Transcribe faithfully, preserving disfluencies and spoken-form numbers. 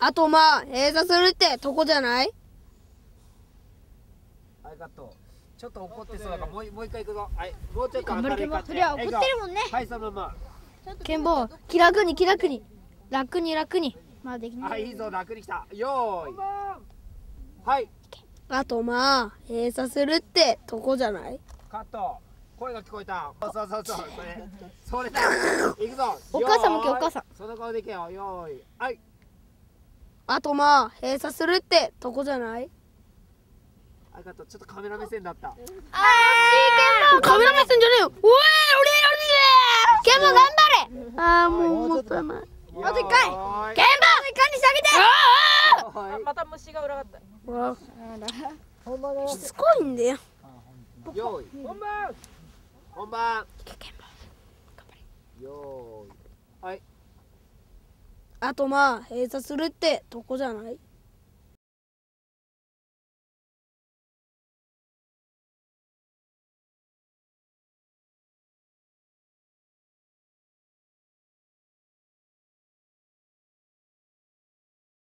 あとまあ閉鎖するってとこじゃない？ はい、カット。ちょっと怒ってそうだからもうもう一回行くぞ。はい、もうちょっと明るい感じで。 そりゃ怒ってるもんね。 はい、そのまケンボ気楽に気楽に楽に楽に。 まあできま。はい、 ない。 いいぞ、楽に来た。よーい。はい、 あとまあ閉鎖するってとこじゃない？ カット。声が聞こえた。そうそうそうそう、それ、それだ。行くぞ。 お母さん向けよーいお母さん。 その顔でいけよ。よーい。はい。 あとまあ閉鎖するってとこじゃない？ はい、カット。ちょっとカメラ目線だった。 あー、 カメラ目線じゃねえよ。おい俺やるぜ。ケンボ頑張れ。ああもうもったいない。 あと一回ケンバ管理してあげて。 はい。 また虫が裏がった。 うわしつこいんだよ。 よーい。本番。本番。よーい。はい。 あとまあ閉鎖するってとこじゃない？